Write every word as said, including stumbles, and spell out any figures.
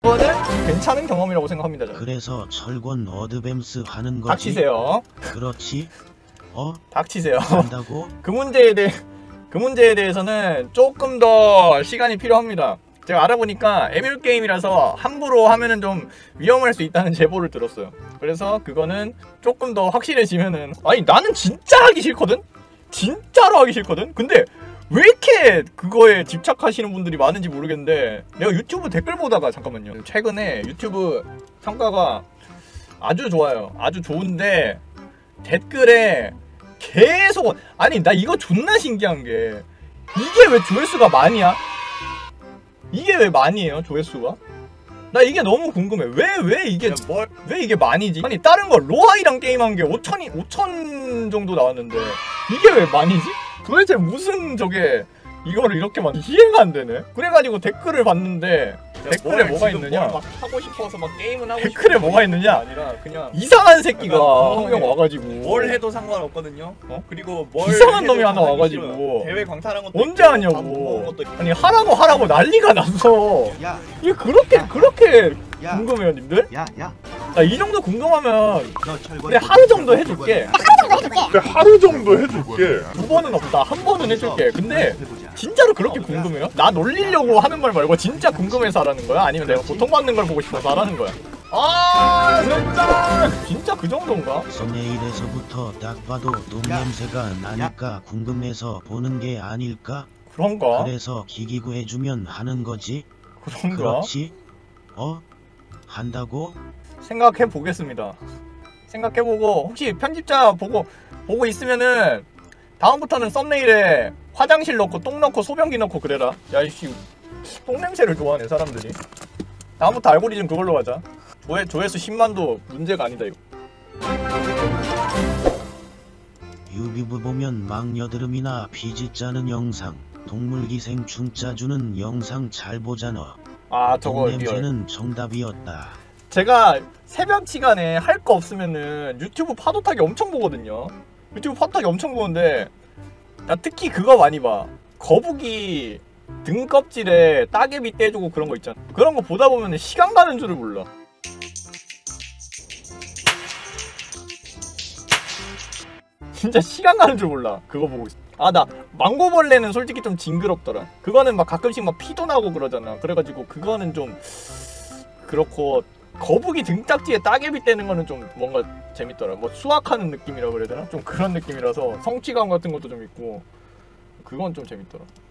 그거는 괜찮은 경험이라고 생각합니다. 저는. 그래서 철권 어드밴스 하는 거지. 닥치세요. 그렇지? 어? 닥치세요. 한다고? 그 문제에 대해 그 문제에 대해서는 조금 더 시간이 필요합니다. 제가 알아보니까 에뮬 게임이라서 함부로 하면은 좀 위험할 수 있다는 제보를 들었어요. 그래서 그거는 조금 더 확실해지면은, 아니 나는 진짜 하기 싫거든? 진짜로 하기 싫거든? 근데 왜 이렇게 그거에 집착하시는 분들이 많은지 모르겠는데, 내가 유튜브 댓글 보다가, 잠깐만요, 최근에 유튜브 성과가 아주 좋아요. 아주 좋은데 댓글에 계속, 아니 나 이거 존나 신기한 게, 이게 왜 조회수가 많이야? 이게 왜 많이에요, 조회수가? 나 이게 너무 궁금해. 왜, 왜 이게, 뭘, 왜 이게 많이지? 아니, 다른 거, 로아이랑 게임한 게 오천이, 오천 정도 나왔는데, 이게 왜 많이지? 도대체 무슨 저게, 이거를 이렇게 막 이해가 안 되네? 그래가지고 댓글을 봤는데, 댓글에 뭐가 있느냐? 막 하고 싶어서 막 게임은 하고 댓글에 뭐가 있느냐? 아니라 그냥 이상한 새끼가 그러니까 한 명 와가지고. 뭘 해도 상관없거든요. 어? 그리고 뭘 이상한 놈이 해도 하나 와가지고. 싫어요. 대회 광탈한 것도 언제 있고, 하냐고. 밥 먹은 것도 있고. 아니, 하라고 하라고 난리가 났어. 야, 이게 그렇게, 야. 그렇게 야. 궁금해요, 님들? 야, 야, 나 이 정도 궁금하면 너 철권. 그래, 하루 정도 해줄게. 근데 하루 정도 해줄게. 두 번은 없다. 한 번은 해줄게. 근데 진짜로 그렇게 궁금해요? 나 놀리려고 하는 말 말고 진짜 궁금해서 하라는 거야? 아니면 내가 고통받는 걸 보고 싶어서 하라는 거야? 아, 진짜! 진짜 그 정도인가? 썸네일에서부터 딱 봐도 똥 냄새가 나니까 궁금해서 보는 게 아닐까? 그런가? 그래서 기기구 해주면 하는 거지? 그런가? 그렇지? 어? 한다고? 생각해 보겠습니다. 생각해보고, 혹시 편집자 보고 보고 있으면은 다음부터는 썸네일에 화장실 넣고 똥 넣고 소변기 넣고 그래라. 야 이씨, 똥 냄새를 좋아하네 사람들이. 다음부터 알고리즘 그걸로 가자. 조회, 조회수 십만도 문제가 아니다 이거. 유튜브 보면 막 여드름이나 피지 짜는 영상, 동물기생충 짜주는 영상 잘 보잖아. 아 저거 똥 리얼. 냄새는 정답이었다. 제가 새벽 시간에 할 거 없으면은 유튜브 파도 타기 엄청 보거든요. 유튜브 파도 타기 엄청 보는데, 나 특히 그거 많이 봐. 거북이 등껍질에 따개비 떼주고 그런 거 있잖아. 그런 거 보다 보면 시간 가는 줄을 몰라. 진짜 시간 가는 줄 몰라. 그거 보고 있어. 아, 나 망고벌레는 솔직히 좀 징그럽더라. 그거는 막 가끔씩 막 피도 나고 그러잖아. 그래가지고 그거는 좀 그렇고, 거북이 등딱지에 따개비 떼는 거는 좀 뭔가 재밌더라. 뭐 수학하는 느낌이라고 그래야 되나? 좀 그런 느낌이라서 성취감 같은 것도 좀 있고, 그건 좀 재밌더라.